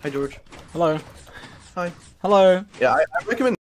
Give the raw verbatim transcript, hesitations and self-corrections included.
Hi, George. Hello. Hi. Hello. Yeah, I, I recommend